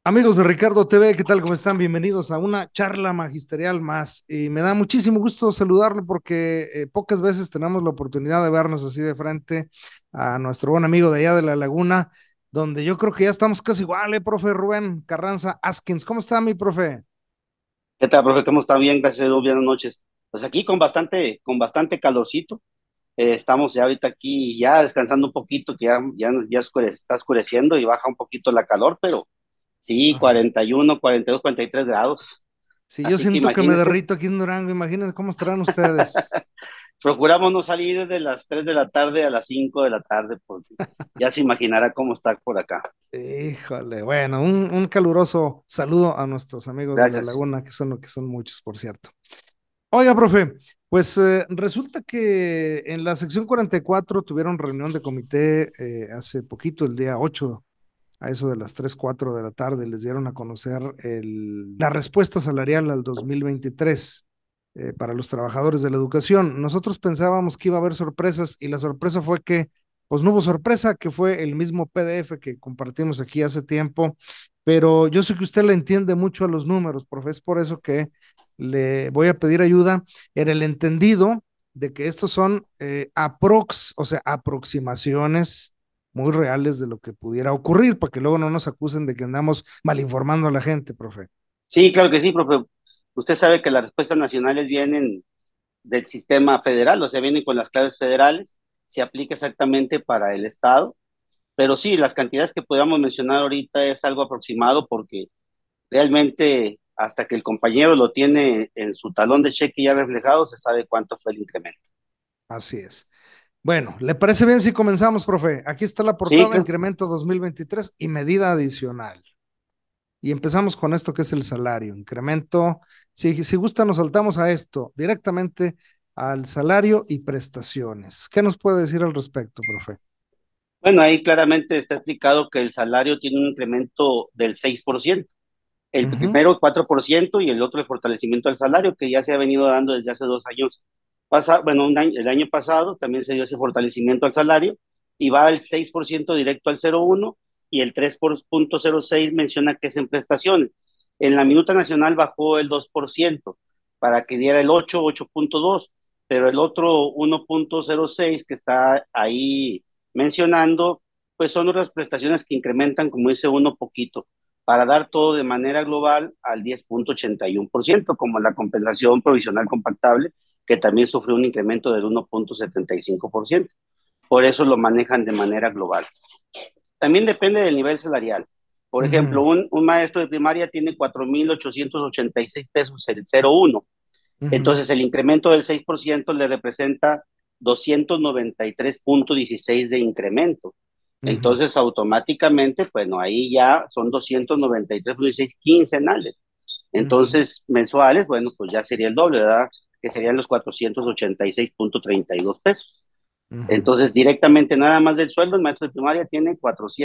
Amigos de Ricardo TV, ¿qué tal? ¿Cómo están? Bienvenidos a una charla magisterial más. Y me da muchísimo gusto saludarle porque pocas veces tenemos la oportunidad de vernos así de frente a nuestro buen amigo de allá de la Laguna, donde yo creo que ya estamos casi igual, profe Rubén Carranza Askins. ¿Cómo está mi profe? ¿Qué tal, profe? ¿Cómo está? Bien, gracias a Dios, buenas noches. Pues aquí con bastante calorcito. Estamos ya ahorita aquí ya descansando un poquito, que está oscureciendo y baja un poquito la calor, pero sí, Ajá. 41, 42, 43 grados. Si yo Así que siento que me imagínese, derrito aquí en Durango, imagínense cómo estarán ustedes. procuramos no salir de las 3 de la tarde a las 5 de la tarde, porque ya se imaginará cómo está por acá. Híjole, bueno, un caluroso saludo a nuestros amigos de la Gracias. Laguna, que son muchos, por cierto. Oiga, profe, pues resulta que en la sección 44 tuvieron reunión de comité hace poquito, el día 8, a eso de las 3 4 de la tarde, les dieron a conocer la respuesta salarial al 2023 para los trabajadores de la educación. Nosotros pensábamos que iba a haber sorpresas y la sorpresa fue que, pues no hubo sorpresa, que fue el mismo PDF que compartimos aquí hace tiempo, pero yo sé que usted le entiende mucho a los números, profe, es por eso que le voy a pedir ayuda en el entendido de que estos son o sea, aproximaciones muy reales de lo que pudiera ocurrir, para que luego no nos acusen de que andamos mal informando a la gente, profe. Sí, claro que sí, profe. Usted sabe que las respuestas nacionales vienen del sistema federal, o sea, vienen con las claves federales, se aplica exactamente para el estado, pero sí, las cantidades que podamos mencionar ahorita es algo aproximado porque realmente hasta que el compañero lo tiene en su talón de cheque ya reflejado, se sabe cuánto fue el incremento. Así es. Bueno, ¿le parece bien si comenzamos, profe? Aquí está la Sí, portada, claro. incremento 2023 y medida adicional. Y empezamos con esto que es el salario, incremento. Si gusta, nos saltamos a esto, directamente al salario y prestaciones. ¿Qué nos puede decir al respecto, profe? Bueno, ahí claramente está explicado que el salario tiene un incremento del 6%. El Ujú, primero 4% y el otro el fortalecimiento del salario que ya se ha venido dando desde hace 2 años. Bueno, el año pasado también se dio ese fortalecimiento al salario y va al 6% directo al 0,1 y el 3,06 menciona que es en prestaciones. En la minuta nacional bajó el 2% para que diera el 8,2, pero el otro 1,06 que está ahí mencionando, pues son otras prestaciones que incrementan, como dice uno, poquito para dar todo de manera global al 10,81%, como la compensación provisional compactable, que también sufrió un incremento del 1,75%. Por eso lo manejan de manera global. También depende del nivel salarial. Por ejemplo, ujú, un maestro de primaria tiene 4,886 pesos el 0,1. ujú, Entonces, el incremento del 6% le representa 293,16 de incremento. ujú, Entonces, automáticamente, bueno, ahí ya son 293,16 quincenales. ujú, Entonces, mensuales, bueno, pues ya sería el doble, ¿verdad? Que serían los 486,32 pesos. ujú. Entonces, directamente nada más del sueldo, el maestro de primaria tiene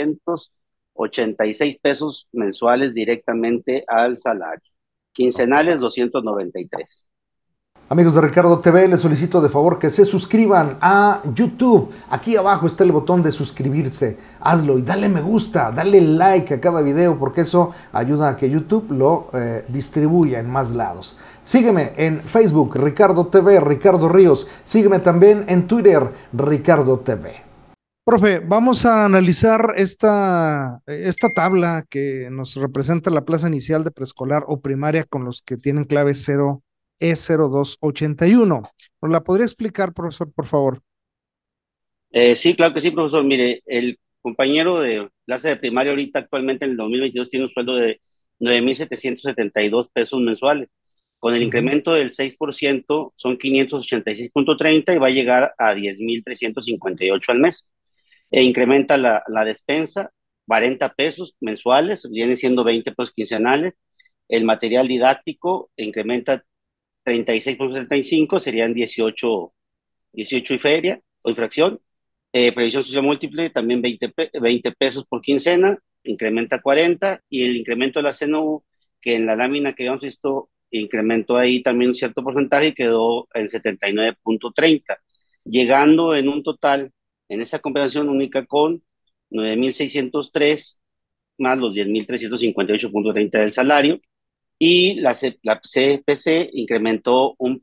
486 pesos mensuales directamente al salario. Ok. Quincenales, 293. Amigos de Ricardo TV, les solicito de favor que se suscriban a YouTube. Aquí abajo está el botón de suscribirse. Hazlo y dale me gusta, dale like a cada video porque eso ayuda a que YouTube lo distribuya en más lados. Sígueme en Facebook, Ricardo TV, Ricardo Ríos. Sígueme también en Twitter, Ricardo TV. Profe, vamos a analizar esta tabla que nos representa la plaza inicial de preescolar o primaria con los que tienen clave 0 E0281. ¿Nos la podría explicar, profesor, por favor? Sí, claro que sí, profesor. Mire, el compañero de clase de primaria ahorita actualmente en el 2022 tiene un sueldo de 9,772 pesos mensuales. Con el Ujú, incremento del 6% son 586,30 y va a llegar a 10,358 al mes. Incrementa la despensa, 40 pesos mensuales, viene siendo 20 pesos quincenales. El material didáctico incrementa 36,75, serían 18 y feria o infracción. Previsión social múltiple, también 20 pesos por quincena, incrementa 40, y el incremento de la CNU, que en la lámina que habíamos visto, incrementó ahí también un cierto porcentaje y quedó en 79,30, llegando en un total, en esa compensación única, con 9,603 más los 10.358.30 del salario, y la CPC incrementó un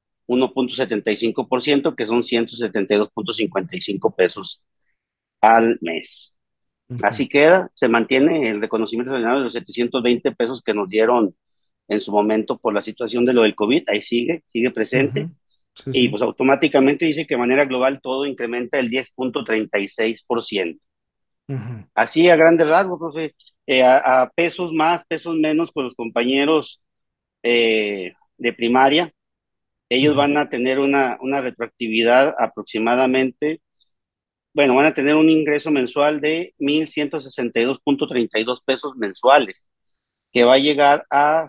1.75%, que son 172.55 pesos al mes. Ujú, Así queda, se mantiene el reconocimiento extraordinario de los 720 pesos que nos dieron en su momento por la situación de lo del COVID, ahí sigue presente, ujú. Sí, y sí. pues automáticamente dice que de manera global todo incrementa el 10.36%. Ujú, Así a grandes rasgos, profe, a pesos más, pesos menos con los compañeros de primaria, ellos ujú, van a tener una retroactividad aproximadamente, bueno, van a tener un ingreso mensual de 1.162.32 pesos mensuales, que va a llegar a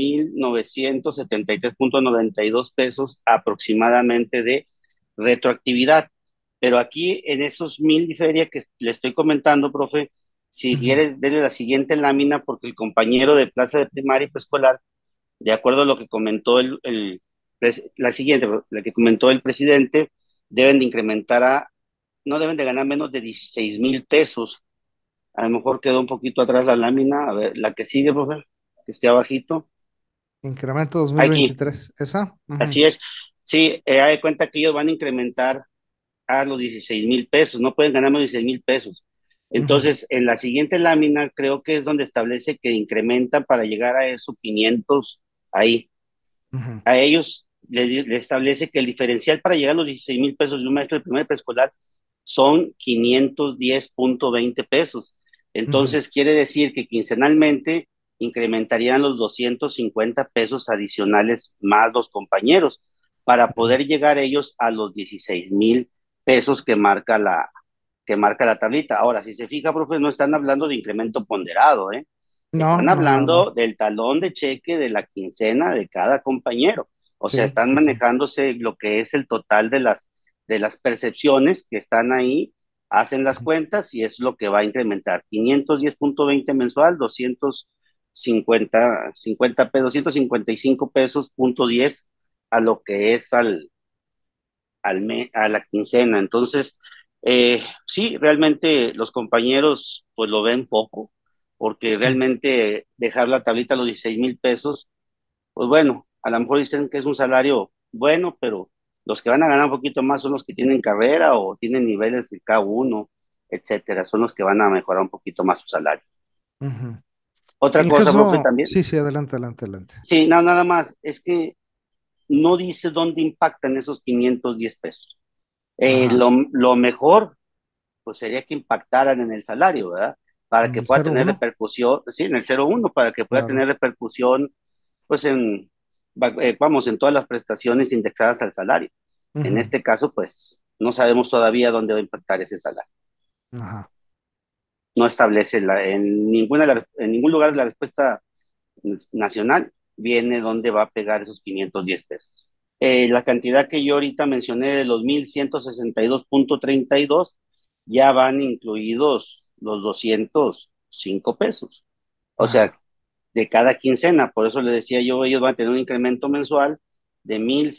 6.973.92 pesos aproximadamente de retroactividad. Pero aquí en esos 1.000 y feria que le estoy comentando, profe, si ujú, quiere, denle la siguiente lámina, porque el compañero de plaza de primaria y preescolar, de acuerdo a lo que comentó la siguiente, la que comentó el presidente, deben de incrementar no deben de ganar menos de 16.000 pesos. A lo mejor quedó un poquito atrás la lámina. A ver, la que sigue, profe, que esté abajito. incremento dos mil Aquí, veintitrés ¿Esa? Ujú, así es. Sí, hay de cuenta que ellos van a incrementar a los 16.000 pesos, no pueden ganar menos de 16.000 pesos. ujú, Entonces, en la siguiente lámina creo que es donde establece que incrementan para llegar a esos 500 ahí. ujú, A ellos le establece que el diferencial para llegar a los 16.000 pesos de un maestro de primer preescolar son 510.20 pesos. ujú, Entonces, quiere decir que quincenalmente incrementarían los 250 pesos adicionales más los compañeros para ujú. poder llegar ellos a los 16.000 pesos que marca la tablita. Ahora, si se fija, profe, no están hablando de incremento ponderado, ¿eh? No, Están no, no, no. hablando del talón de cheque de la quincena de cada compañero. O sea, Sí, están sí, sí. manejándose lo que es el total de las percepciones que están ahí, hacen las Ujú, cuentas y es lo que va a incrementar. 510.20 mensual, 255 pesos, punto 10 a lo que es a la quincena. Entonces, sí, realmente los compañeros pues lo ven poco, porque ujú. realmente dejar la tablita a los 16.000 pesos, pues bueno, a lo mejor dicen que es un salario bueno, pero los que van a ganar un poquito más son los que tienen carrera o tienen niveles de K1, etcétera, son los que van a mejorar un poquito más su salario. Ujú. Otra En el cosa, profe, caso, también, sí, sí, adelante, adelante, adelante. sí, no, nada más, es que no dice dónde impactan esos 510 pesos. Ajá. Lo mejor pues sería que impactaran en el salario, ¿verdad? Para En que el pueda cero tener uno repercusión, sí, en el 01, para que pueda claro. tener repercusión, pues vamos, en todas las prestaciones indexadas al salario. En Ujú, este caso, pues no sabemos todavía dónde va a impactar ese salario. ajá. No establece en ningún lugar de la respuesta nacional viene dónde va a pegar esos 510 pesos. La cantidad que yo ahorita mencioné de los 1.162.32 ya van incluidos los 205 pesos. O sea, Ajá. de cada quincena. Por eso le decía yo, ellos van a tener un incremento mensual de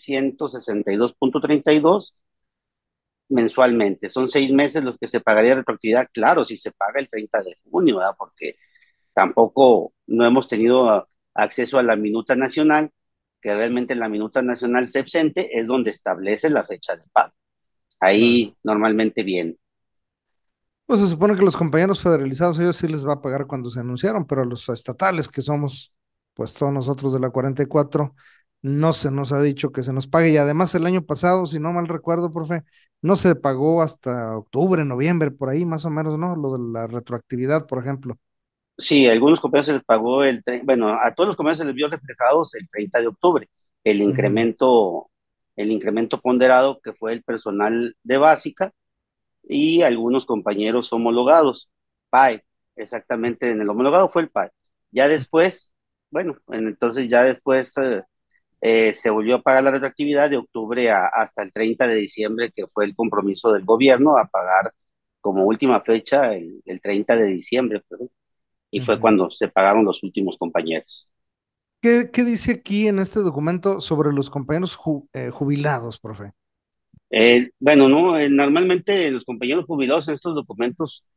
1.162.32 mensualmente. Son 6 meses los que se pagaría retroactividad. Claro, si se paga el 30 de junio, ¿verdad? Porque tampoco no hemos tenido acceso a la minuta nacional, que realmente la minuta nacional se absente, es donde establece la fecha de pago. Claro. Ahí normalmente viene. Pues se supone que los compañeros federalizados, ellos sí les va a pagar cuando se anunciaron, pero a los estatales, que somos, pues todos nosotros de la 44, no se nos ha dicho que se nos pague. Y además el año pasado, si no mal recuerdo, profe, no se pagó hasta octubre, noviembre, por ahí más o menos, ¿no? Lo de la retroactividad, por ejemplo. Sí, a algunos compañeros se les pagó bueno, a todos los compañeros se les vio reflejados el 30 de octubre, el Ujú, incremento, el incremento ponderado que fue el personal de básica y algunos compañeros homologados, PAE, exactamente, en el homologado fue el PAE. Ya después, bueno, entonces ya después se volvió a pagar la retroactividad de octubre hasta el 30 de diciembre, que fue el compromiso del gobierno a pagar como última fecha el 30 de diciembre, y fue ujú. cuando se pagaron los últimos compañeros. ¿Qué dice aquí en este documento sobre los compañeros jubilados, profe? Bueno, no, normalmente los compañeros jubilados en estos documentos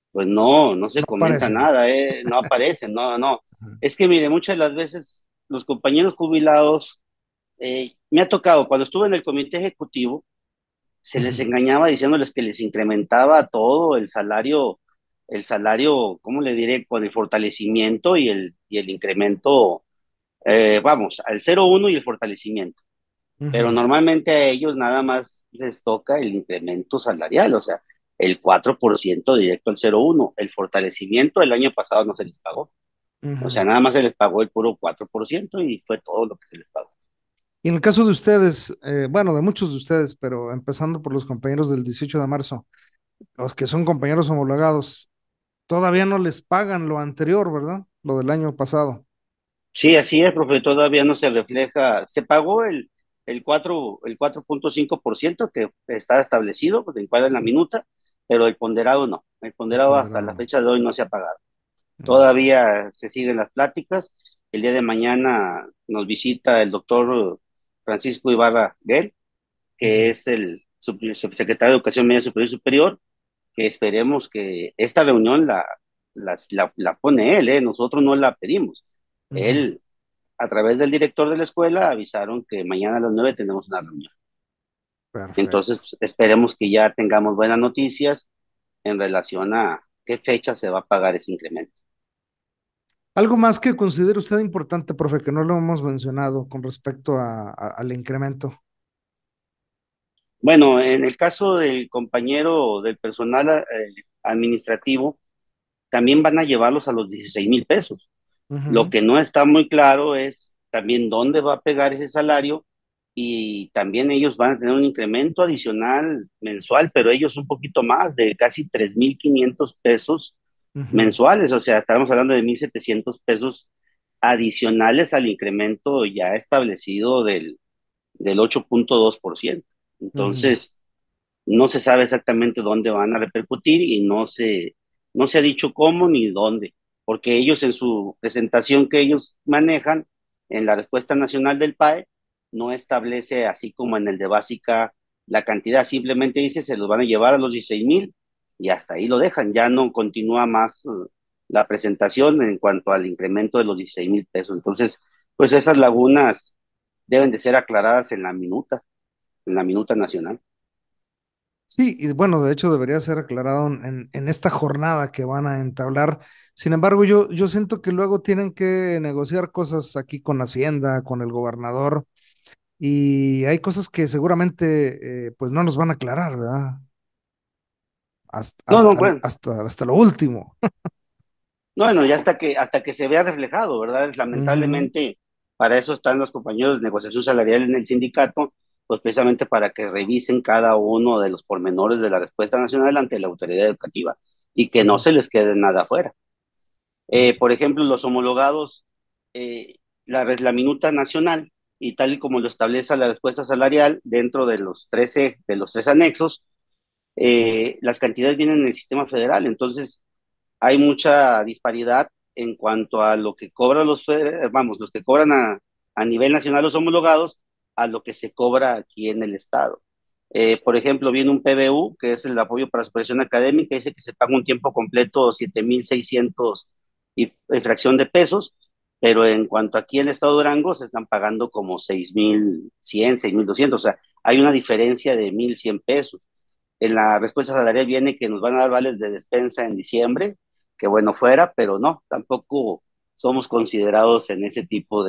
Pues no, no se No comenta aparecen. nada, no aparecen, no, no. Ujú, Es que mire, muchas de las veces los compañeros jubilados, me ha tocado, cuando estuve en el comité ejecutivo, se les ujú, engañaba diciéndoles que les incrementaba todo el salario, ¿cómo le diré? Con el fortalecimiento y el incremento, vamos, al 0,1 y el fortalecimiento. Pero ujú, normalmente a ellos nada más les toca el incremento salarial, o sea, el 4% directo al 0,1. El fortalecimiento el año pasado no se les pagó. O sea, ujú. nada más se les pagó el puro 4% y fue todo lo que se les pagó. Y en el caso de ustedes, bueno, de muchos de ustedes, pero empezando por los compañeros del 18 de marzo, los que son compañeros homologados, todavía no les pagan lo anterior, ¿verdad? Lo del año pasado. Sí, así es, profe, todavía no se refleja. Se pagó el 4,5% que está establecido, pues, en cuál es la minuta, pero el ponderado no. El El ponderado hasta ponderado la no. fecha de hoy no se ha pagado. Mm, Todavía se siguen las pláticas. El día de mañana nos visita el doctor Francisco Ibarra Guel, que ujú, es el subsecretario de Educación Media Superior y Superior, que esperemos que esta reunión la pone él, ¿eh? Nosotros no la pedimos. ujú. Él, a través del director de la escuela, avisaron que mañana a las 9 tenemos una reunión. Entonces, Perfecto. pues, esperemos que ya tengamos buenas noticias en relación a qué fecha se va a pagar ese incremento. Algo más que considere usted importante, profe, que no lo hemos mencionado con respecto al incremento. Bueno, en el caso del compañero del personal administrativo, también van a llevarlos a los 16,000 pesos. Lo Ujú, que no está muy claro es también dónde va a pegar ese salario y también ellos van a tener un incremento adicional mensual, pero ellos un poquito más, de casi 3,500 pesos ujú, mensuales, o sea, estamos hablando de 1,700 pesos adicionales al incremento ya establecido del 8,2%. ujú, Entonces, no se sabe exactamente dónde van a repercutir y no se ha dicho cómo ni dónde, porque ellos en su presentación que ellos manejan en la respuesta nacional del PAE no establece así como en el de básica la cantidad, simplemente dice se los van a llevar a los 16,000 y hasta ahí lo dejan, ya no continúa más la presentación en cuanto al incremento de los 16,000 pesos. Entonces, pues esas lagunas deben de ser aclaradas en la minuta nacional. sí, y bueno, de hecho debería ser aclarado en esta jornada que van a entablar. Sin embargo, yo siento que luego tienen que negociar cosas aquí con Hacienda, con el gobernador, y hay cosas que seguramente pues no nos van a aclarar, ¿verdad? Hasta, No, no, hasta, bueno, hasta lo último. no, bueno, ya hasta que se vea reflejado, ¿verdad? Ujú, Lamentablemente, para eso están los compañeros de negociación salarial en el sindicato, pues precisamente para que revisen cada uno de los pormenores de la respuesta nacional ante la autoridad educativa y que no ujú, se les quede nada afuera. ujú, Por ejemplo, los homologados, eh, la minuta nacional, y tal y como lo establece la respuesta salarial dentro de los 13, de los tres anexos, las cantidades vienen en el sistema federal, entonces hay mucha disparidad en cuanto a lo que cobran vamos, los que cobran a nivel nacional los homologados, a lo que se cobra aquí en el estado. Por ejemplo, viene un PBU, que es el apoyo para superación académica, dice que se paga un tiempo completo 7,600 y fracción de pesos, pero en cuanto aquí en el estado de Durango se están pagando como 6,100, 6,200, o sea, hay una diferencia de 1,100 pesos. En la respuesta salarial viene que nos van a dar vales de despensa en diciembre, que bueno fuera, pero no, tampoco somos considerados en ese tipo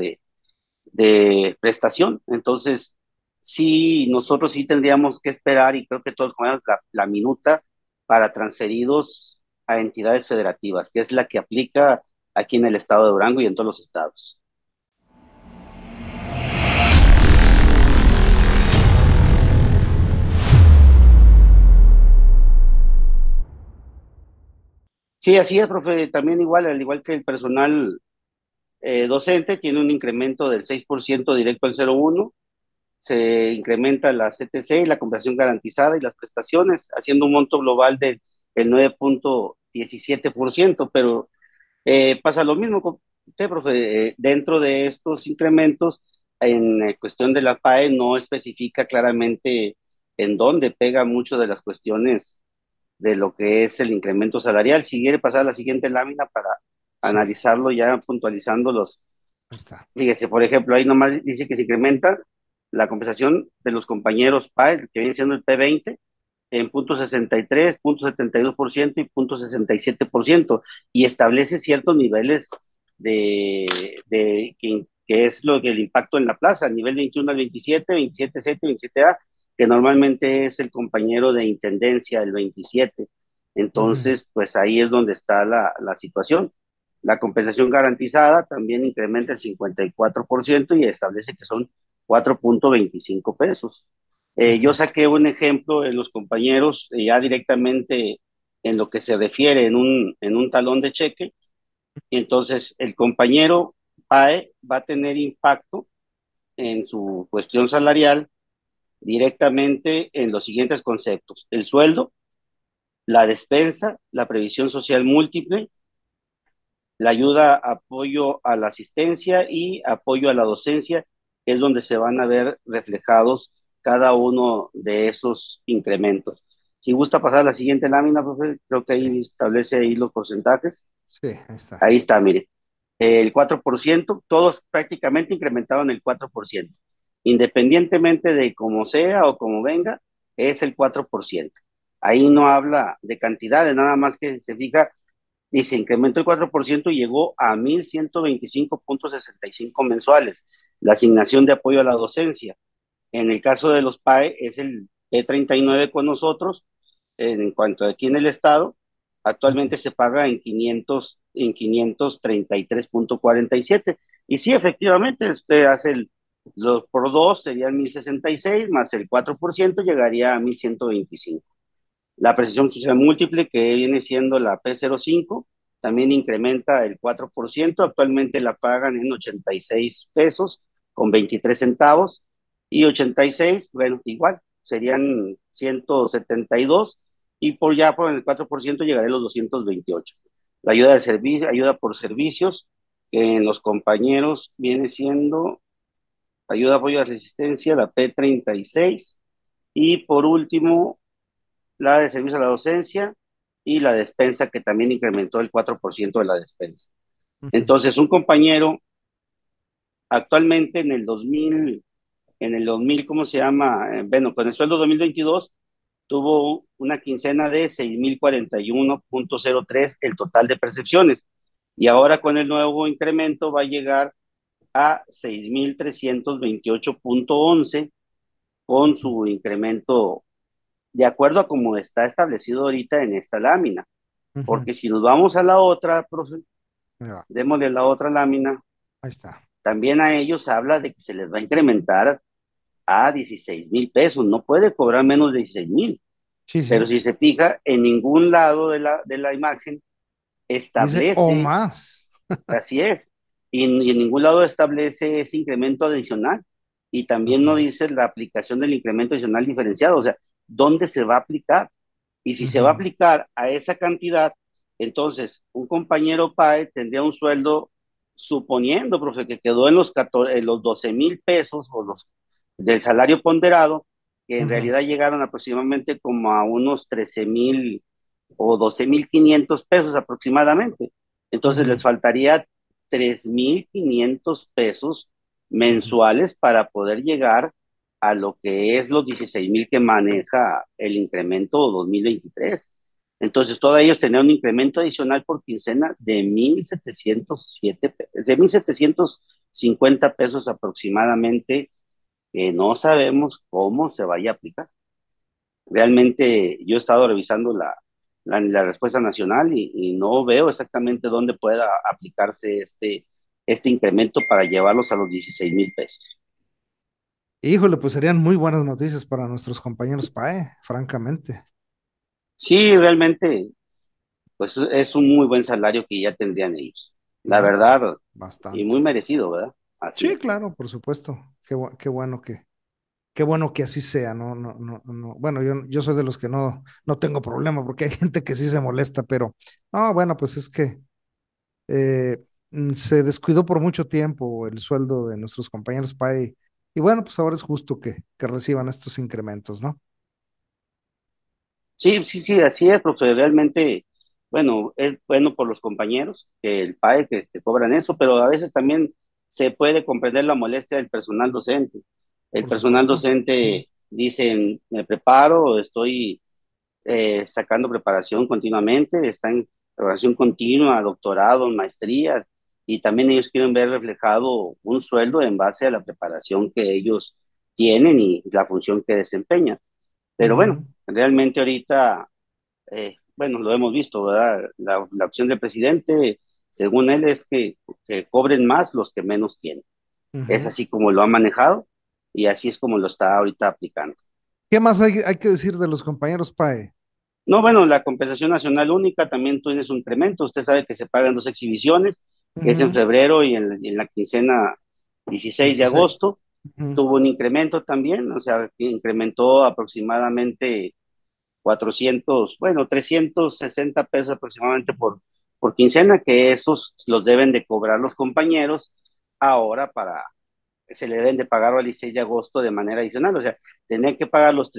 de prestación. Entonces, sí, nosotros sí tendríamos que esperar, y creo que todos ponemos la minuta para transferidos a entidades federativas, que es la que aplica aquí en el estado de Durango y en todos los estados. Sí, así es, profe, también igual, al igual que el personal docente, tiene un incremento del 6% directo al 0,1. Se incrementa la CTC, la compensación garantizada y las prestaciones, haciendo un monto global del el 9,17%, pero pasa lo mismo con usted, profe. Dentro de estos incrementos, en cuestión de la PAE, no especifica claramente en dónde pega mucho de las cuestiones de lo que es el incremento salarial. Si quiere pasar a la siguiente lámina para Sí, ahí analizarlo ya puntualizando los, está. fíjese, por ejemplo, ahí nomás dice que se incrementa la compensación de los compañeros PAE, que viene siendo el P20, en 0.63, 0.72% y 0.67%, y establece ciertos niveles que es lo que el impacto en la plaza, nivel 21 al 27, 27C, 27A, que normalmente es el compañero de intendencia, el 27. Ujú. Entonces, pues ahí es donde está la situación. La compensación garantizada también incrementa el 54% y establece que son 4.25 pesos. Yo Ujú. saqué un ejemplo en los compañeros ya directamente en lo que se refiere en un talón de cheque. Y entonces el compañero PAE va a tener impacto en su cuestión salarial directamente en los siguientes conceptos: el sueldo, la despensa, la previsión social múltiple, la ayuda, apoyo a la asistencia y apoyo a la docencia, que es donde se van a ver reflejados cada uno de esos incrementos. Si gusta pasar a la siguiente lámina, profe, creo que Sí, ahí establece ahí los porcentajes. sí, ahí está. Ahí está, mire. El 4%, todos prácticamente incrementaron el 4%. Independientemente de cómo sea o cómo venga, es el 4%. Ahí no habla de cantidades, nada más que se fija y se incrementó el 4% y llegó a 1.125.65 mensuales. La asignación de apoyo a la docencia. En el caso de los PAE es el E39 con nosotros. En cuanto aquí en el estado, Ujú. actualmente se paga en 533.47. Y sí, efectivamente, usted hace los por dos serían 1.066 más el 4% llegaría a 1.125. La precisión social múltiple, que viene siendo la P05, también incrementa el 4%. Actualmente la pagan en 86 pesos con 23 centavos. Y 86, bueno, igual, serían 172. Y por ya por el 4% llegaré a los 228. La ayuda de servicio, ayuda por servicios, que en los compañeros viene siendo ayuda, apoyo a resistencia, la P36. Y por último, la de servicio a la docencia y la despensa, que también incrementó el 4% de la despensa. Ujú. Entonces, un compañero actualmente en el 2000, ¿cómo se llama? Bueno, con el sueldo 2022 tuvo una quincena de 6.041.03 el total de percepciones. Y ahora con el nuevo incremento va a llegar a 6.328.11 con Ujú. su incremento de acuerdo a como está establecido ahorita en esta lámina. Ujú. Porque si nos vamos a la otra, profe, Ahí va. démosle la otra lámina, Ahí está. también a ellos habla de que se les va a incrementar a 16,000 pesos. No puede cobrar menos de 16,000. Sí, sí. Pero si se fija, en ningún lado de la imagen Dice o establece, más. así es, y en ningún lado establece ese incremento adicional. Y también no Ajá. dice la aplicación del incremento adicional diferenciado, o sea, ¿dónde se va a aplicar? Y si se va a Ujú. aplicar a esa cantidad, entonces un compañero PAE tendría un sueldo, suponiendo, profe, que quedó en los, 14, en los 12,000 pesos o los del salario ponderado, que en Ujú. realidad llegaron aproximadamente como a unos 13,000 o 12,500 pesos aproximadamente. Entonces Ujú. les faltaría 3,500 pesos Ujú. mensuales para poder llegar a lo que es los 16,000 que maneja el incremento 2023. Entonces, todos ellos tenían un incremento adicional por quincena de 1,707, de 1,750 pesos aproximadamente, que no sabemos cómo se vaya a aplicar. Realmente yo he estado revisando la respuesta nacional y no veo exactamente dónde pueda aplicarse este incremento para llevarlos a los 16,000 pesos. Híjole, pues serían muy buenas noticias para nuestros compañeros PAE, francamente, Sí, realmente, pues es un muy buen salario que ya tendrían ellos. La ¿no? Pues verdad, y bastante. muy merecido, ¿verdad? Así Sí, es. claro, por supuesto. Qué bueno que así sea, no, no, no, no. Bueno, yo soy de los que no tengo problema porque hay gente que sí se molesta, pero no, bueno, pues es que se descuidó por mucho tiempo el sueldo de nuestros compañeros PAE y bueno, pues ahora es justo que reciban estos incrementos, ¿no? Sí, sí, sí, así es, profe. Realmente, bueno, es bueno por los compañeros, que el PAE, que cobran eso, pero a veces también se puede comprender la molestia del personal docente. El Por personal supuesto. Ujú, docente dicen, me preparo, estoy sacando preparación continuamente, están en preparación continua, doctorado, maestrías, y también ellos quieren ver reflejado un sueldo en base a la preparación que ellos tienen y la función que desempeñan. Pero bueno, ujú, realmente ahorita, bueno, lo hemos visto, ¿verdad? La opción del presidente, según él, es que cobren más los que menos tienen. Es ujú. así como lo ha manejado y así es como lo está ahorita aplicando. ¿Qué más hay que decir de los compañeros PAE? No, bueno, la compensación nacional única también tiene su incremento. Usted sabe que se pagan dos exhibiciones, que es en Ujú, febrero y en la quincena 16 de 16. agosto. Ujú, Tuvo un incremento también, o sea, que incrementó aproximadamente 400, bueno, 360 pesos aproximadamente por quincena, que esos los deben de cobrar los compañeros ahora para, se le deben de pagar al 16 de agosto de manera adicional, o sea, tener que pagar los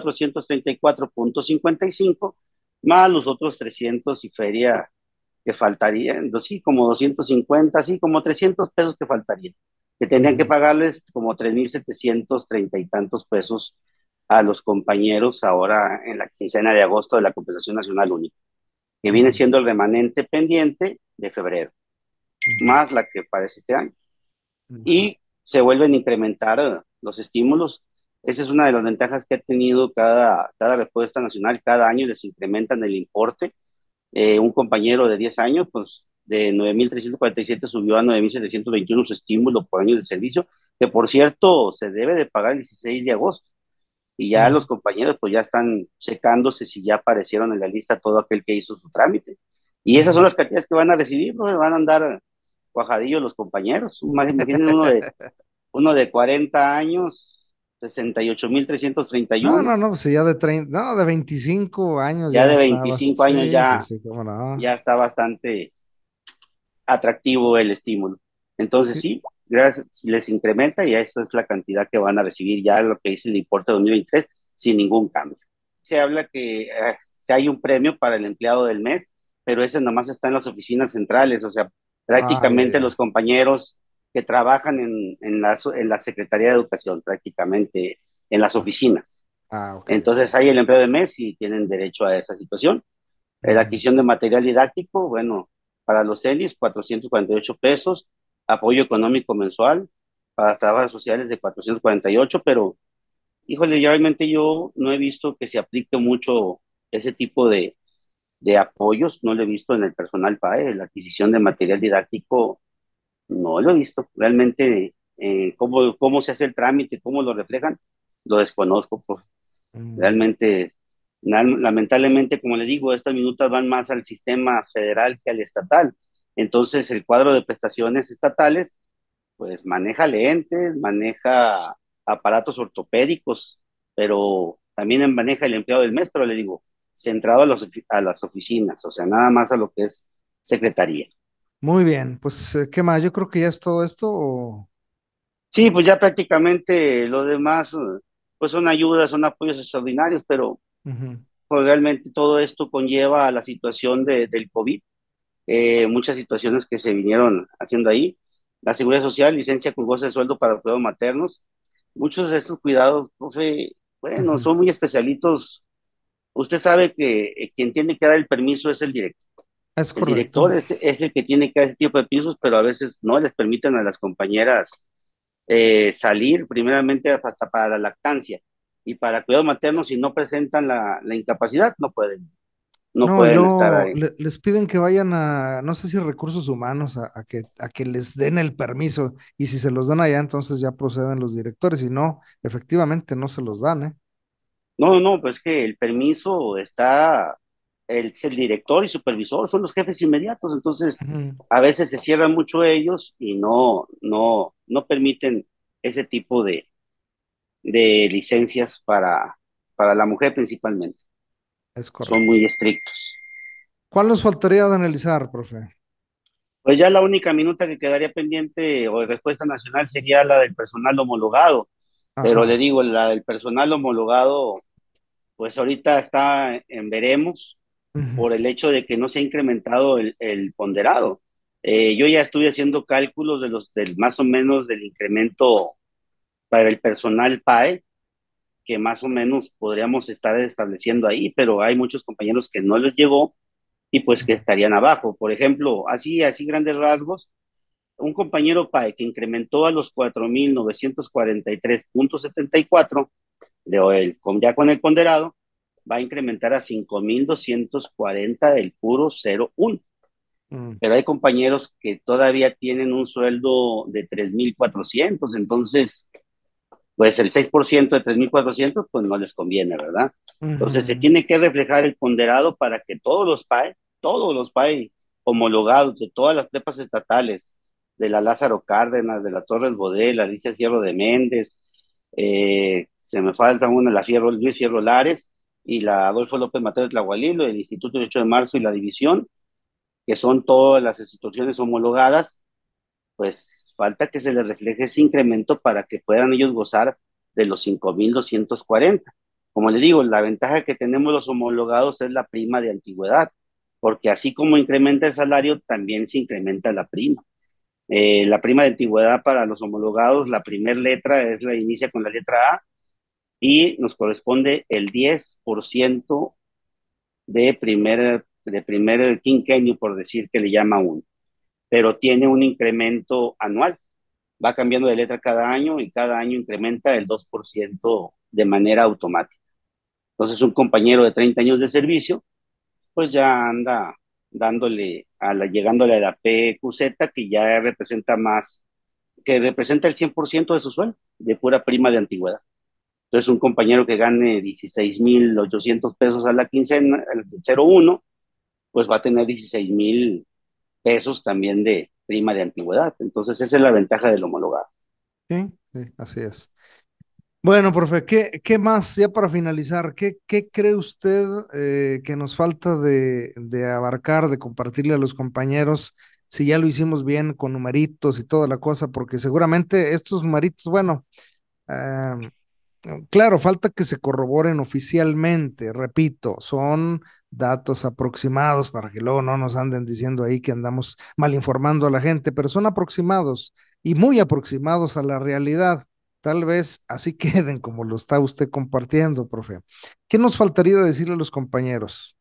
3,434,55 más los otros 300 y feria que faltarían, sí, como 250, sí, como 300 pesos que faltarían, que tendrían que ujú, pagarles como 3,730 y tantos pesos a los compañeros ahora en la quincena de agosto de la compensación nacional única, que viene ujú, siendo el remanente pendiente de febrero, ujú, más la que parece este año. ujú, Y se vuelven a incrementar los estímulos. Esa es una de las ventajas que ha tenido cada respuesta nacional. Cada año les incrementan el importe. Un compañero de 10 años, pues de 9,347 subió a 9,721 su estímulo por año de servicio, que por cierto se debe de pagar el 16 de agosto. Y ya ujú. los compañeros pues ya están checándose si ya aparecieron en la lista todo aquel que hizo su trámite. Y esas son Ujú. las cantidades que van a recibir, ¿no? Van a andar cuajadillos los compañeros. Imaginen uno de 40 años, 68,331. No, pues si ya de 30, no, de 25 años Ya ya de está 25 años sí, sí, ya, sí, cómo no. ya está bastante atractivo el estímulo. Entonces Sí, sí, gracias, les incrementa y esa es la cantidad que van a recibir ya lo que dice el importe de 2023 sin ningún cambio. Se habla que si hay un premio para el empleado del mes, pero ese nomás está en las oficinas centrales, o sea, ya, prácticamente los ya. compañeros que trabajan en la Secretaría de Educación, prácticamente en las Ah, oficinas. ok, ok. Entonces hay el empleo del mes y tienen derecho a esa situación. La Ujú. adquisición de material didáctico, bueno, para los CELIS, 448 pesos, apoyo económico mensual, para trabajos sociales de 448, pero, híjole, realmente yo no he visto que se aplique mucho ese tipo de apoyos, no lo he visto en el personal PAE, la adquisición de material didáctico, no lo he visto. Realmente, cómo se hace el trámite, cómo lo reflejan, lo desconozco, pues. Mm, Realmente, lamentablemente, como le digo, estas minutas van más al sistema federal que al estatal. Entonces, el cuadro de prestaciones estatales, pues maneja lentes, maneja aparatos ortopédicos, pero también maneja el empleado del mes, pero le digo, centrado a las oficinas, o sea, nada más a lo que es secretaría. muy bien, pues, ¿qué más? Yo creo que ya es todo esto. Sí, pues ya prácticamente lo demás, pues son ayudas, son apoyos extraordinarios, pero Ujú, pues realmente todo esto conlleva a la situación del COVID, muchas situaciones que se vinieron haciendo ahí. La seguridad social, licencia con goce de sueldo para cuidados maternos. Muchos de estos cuidados, profe, bueno, ujú. son muy especialitos. Usted sabe que quien tiene que dar el permiso es el director. Es El correcto. director es el que tiene que dar ese tipo de permisos, pero a veces no les permiten a las compañeras salir primeramente hasta para la lactancia y para cuidados maternos si no presentan la incapacidad, no No, y pueden estar luego ahí. les piden que vayan a, no sé si recursos humanos, a que les den el permiso. Y si se los dan allá, entonces ya proceden los directores. Y no, efectivamente no se los dan, ¿eh? No, no, pues que el permiso está, el director y supervisor son los jefes inmediatos, entonces Ujú. a veces se cierran mucho ellos y no permiten ese tipo de licencias para la mujer principalmente. Es Son correcto. muy estrictos. ¿Cuál nos faltaría de analizar, profe? Pues ya la única minuta que quedaría pendiente o de respuesta nacional sería la del personal homologado, pero le Ajá. digo, la del personal homologado Pues ahorita está en veremos Ujú, por el hecho de que no se ha incrementado el ponderado. Yo ya estuve haciendo cálculos del más o menos del incremento para el personal PAE, que más o menos podríamos estar estableciendo ahí, pero hay muchos compañeros que no les llegó y pues que ujú, estarían abajo. Por ejemplo, así grandes rasgos, un compañero PAE que incrementó a los 4.943.74, ya con el ponderado, va a incrementar a 5.240 el puro 0,1. ujú, Pero hay compañeros que todavía tienen un sueldo de 3.400, entonces, pues el 6% de 3.400 pues no les conviene, ¿verdad? Entonces se ujú, tiene que reflejar el ponderado para que todos los PAE homologados de todas las prepas estatales, de la Lázaro Cárdenas, de la Torres Bodet, la Alicia Fierro de Méndez, se me falta una, Luis Fierro Lares y la Adolfo López Mateo de Tlahualilo, el Instituto de 8 de Marzo y la División, que son todas las instituciones homologadas, pues falta que se les refleje ese incremento para que puedan ellos gozar de los 5.240. Como le digo, la ventaja que tenemos los homologados es la prima de antigüedad, porque así como incrementa el salario, también se incrementa la prima. La prima de antigüedad para los homologados, la primera letra inicia con la letra A y nos corresponde el 10% de primer quinquenio, por decir que le llama uno, pero tiene un incremento anual. Va cambiando de letra cada año y cada año incrementa el 2% de manera automática. Entonces, un compañero de 30 años de servicio, pues ya anda llegándole a la PQZ, que ya representa más, que representa el 100% de su sueldo, de pura prima de antigüedad. Entonces, un compañero que gane 16.800 pesos a la quincena, el 01, pues va a tener 16.000 pesos también de prima de antigüedad. Entonces, esa es la ventaja del homologado. sí, sí, así es. Bueno, profe, ¿qué más, ya para finalizar, qué cree usted que nos falta de abarcar, de compartirle a los compañeros, si ya lo hicimos bien con numeritos y toda la cosa? Porque seguramente estos numeritos, bueno, ah, claro, falta que se corroboren oficialmente, repito, son datos aproximados para que luego no nos anden diciendo ahí que andamos mal informando a la gente, pero son aproximados y muy aproximados a la realidad. Tal vez así queden como lo está usted compartiendo, profe. ¿Qué nos faltaría decirle a los compañeros?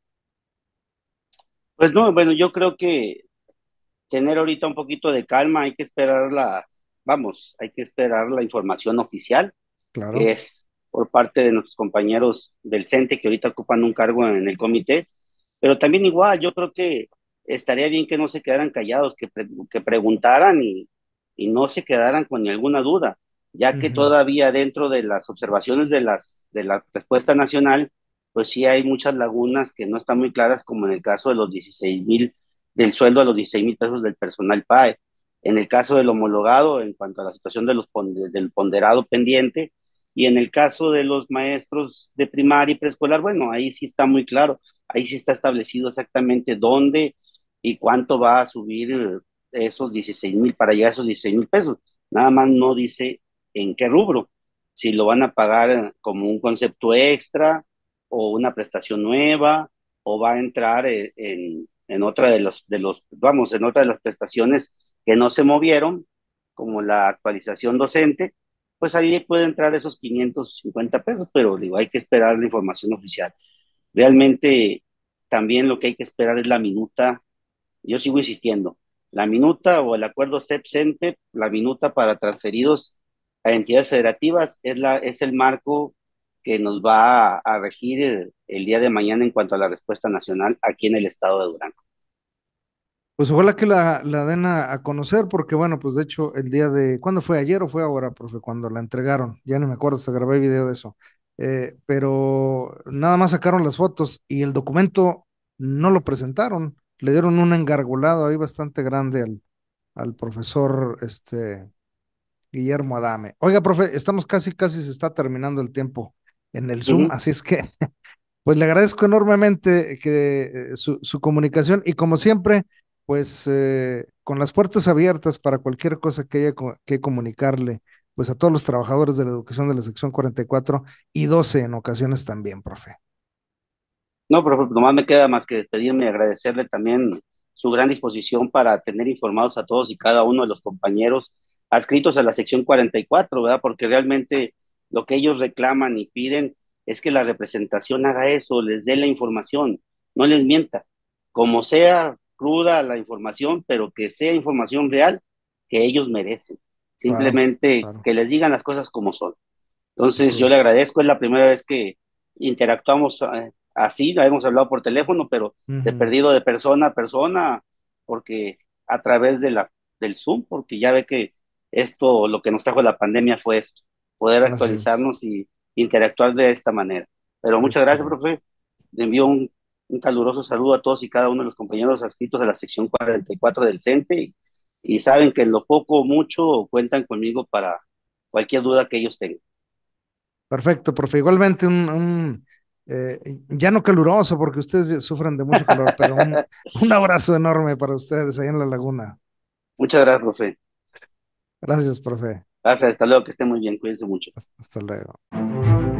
Pues no, bueno, yo creo que tener ahorita un poquito de calma, hay que esperar hay que esperar la información oficial, que Claro. es por parte de nuestros compañeros del CENTE que ahorita ocupan un cargo en el comité, pero también igual, yo creo que estaría bien que no se quedaran callados, que preguntaran y no se quedaran con alguna duda, ya que Ujú, todavía dentro de las observaciones de la respuesta nacional, pues sí hay muchas lagunas que no están muy claras, como en el caso de los 16.000, del sueldo a los 16.000 pesos del personal PAE. En el caso del homologado, en cuanto a la situación del ponderado pendiente, y en el caso de los maestros de primaria y preescolar, bueno, ahí sí está muy claro, ahí sí está establecido exactamente dónde y cuánto va a subir esos 16.000 para llegar a esos 16.000 pesos. Nada más no dice en qué rubro, si lo van a pagar como un concepto extra o una prestación nueva o va a entrar en otra en otra de las prestaciones que no se movieron, como la actualización docente, pues ahí puede entrar esos 550 pesos, pero digo, hay que esperar la información oficial. Realmente también lo que hay que esperar es la minuta. Yo sigo insistiendo, la minuta o el acuerdo CEP-CENTE, la minuta para transferidos a entidades federativas es el marco que nos va a regir el día de mañana en cuanto a la respuesta nacional aquí en el estado de Durango. pues ojalá que la den a conocer, porque bueno, pues de hecho el día de, ¿cuándo fue? ¿Ayer o fue ahora, profe? Cuando la entregaron, ya no me acuerdo, hasta grabé video de eso. Pero nada más sacaron las fotos y el documento no lo presentaron, le dieron un engargolado ahí bastante grande al profesor Guillermo Adame. Oiga, profe, estamos casi se está terminando el tiempo en el Zoom, Ujú. así es que pues le agradezco enormemente su comunicación y como siempre, pues con las puertas abiertas para cualquier cosa que haya que comunicarle, pues a todos los trabajadores de la educación de la sección 44 y 12 en ocasiones también, profe. No, pero nomás me queda más que despedirme y agradecerle también su gran disposición para tener informados a todos y cada uno de los compañeros adscritos a la sección 44, ¿verdad? Porque realmente lo que ellos reclaman y piden es que la representación haga eso, les dé la información, no les mienta, como sea cruda la información, pero que sea información real que ellos merecen, Claro, simplemente claro, que les digan las cosas como son. Entonces así yo le es. agradezco, es la primera vez que interactuamos así, hemos hablado por teléfono, pero de Ujú. perdido de persona a persona, porque a través del Zoom, porque ya ve que esto, lo que nos trajo la pandemia fue esto, poder Así es, actualizarnos y interactuar de esta manera. Pero es muchas gracias, correcto. profe. Le envío un caluroso saludo a todos y cada uno de los compañeros adscritos a la sección 44 del CENTE y saben que en lo poco o mucho cuentan conmigo para cualquier duda que ellos tengan. Perfecto, profe. Igualmente ya no caluroso porque ustedes sufren de mucho calor, pero un abrazo enorme para ustedes ahí en la laguna. Muchas gracias, profe. Gracias, profe. Gracias, hasta luego, que esté muy bien, cuídense mucho. Hasta luego.